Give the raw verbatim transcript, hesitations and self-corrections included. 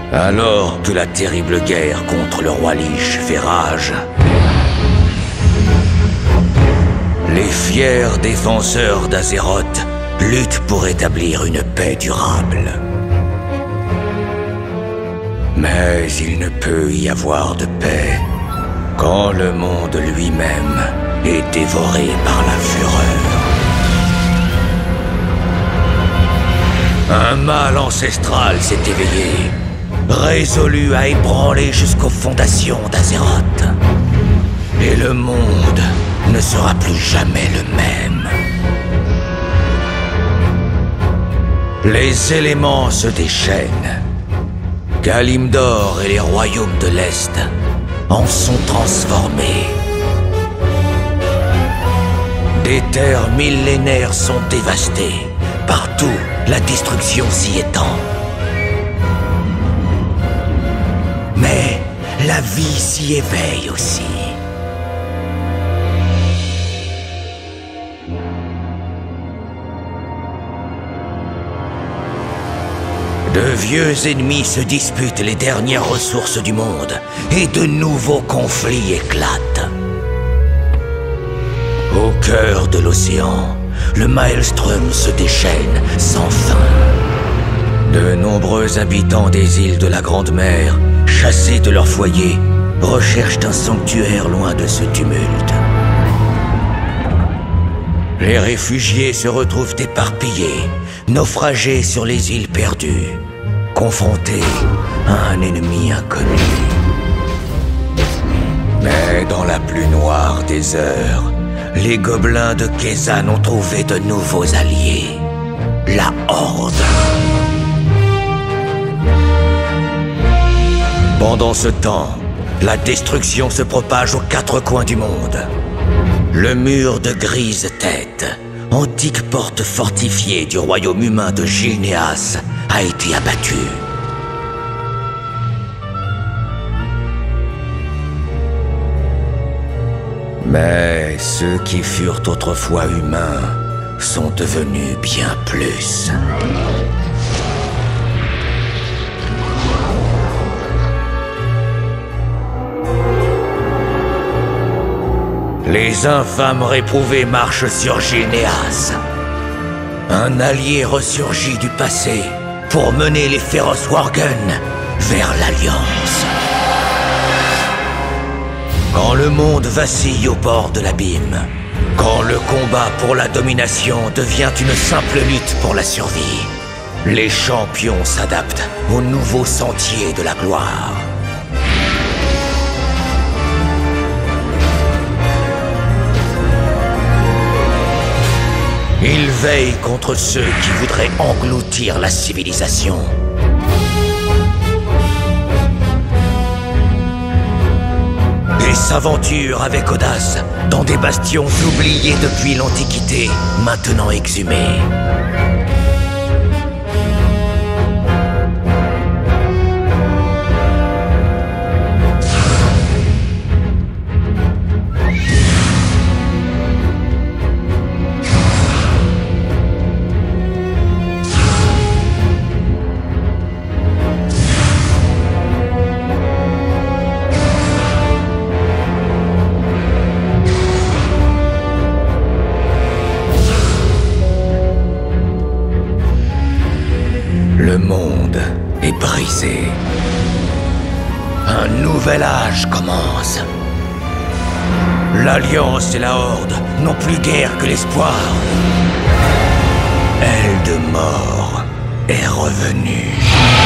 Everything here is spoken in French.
Alors que la terrible guerre contre le roi Lich fait rage, les fiers défenseurs d'Azeroth luttent pour établir une paix durable. Mais il ne peut y avoir de paix quand le monde lui-même est dévoré par la fureur. Un mal ancestral s'est éveillé, résolu à ébranler jusqu'aux fondations d'Azeroth. Et le monde ne sera plus jamais le même. Les éléments se déchaînent. Kalimdor et les royaumes de l'Est en sont transformés. Des terres millénaires sont dévastées. Partout, la destruction s'y étend. Mais la vie s'y éveille aussi. De vieux ennemis se disputent les dernières ressources du monde, et de nouveaux conflits éclatent. Au cœur de l'océan, le Maelstrom se déchaîne sans fin. De nombreux habitants des îles de la Grande Mer, chassés de leur foyer, recherchent un sanctuaire loin de ce tumulte. Les réfugiés se retrouvent éparpillés, naufragés sur les îles perdues, confrontés à un ennemi inconnu. Mais dans la plus noire des heures, les gobelins de Kezan ont trouvé de nouveaux alliés, la Horde. Pendant ce temps, la destruction se propage aux quatre coins du monde. Le mur de Grise Tête, antique porte fortifiée du royaume humain de Gilneas, a été abattu. Mais ceux qui furent autrefois humains sont devenus bien plus. Les infâmes réprouvés marchent sur Gilneas. Un allié ressurgit du passé pour mener les féroces Worgen vers l'Alliance. Quand le monde vacille au bord de l'abîme, quand le combat pour la domination devient une simple lutte pour la survie, les champions s'adaptent aux nouveaux sentiers de la gloire. Ils veillent contre ceux qui voudraient engloutir la civilisation. Et s'aventurent avec audace dans des bastions oubliés depuis l'Antiquité, maintenant exhumés. Le monde est brisé. Un nouvel âge commence. L'Alliance et la Horde n'ont plus guère que l'espoir. Eldemort est revenue.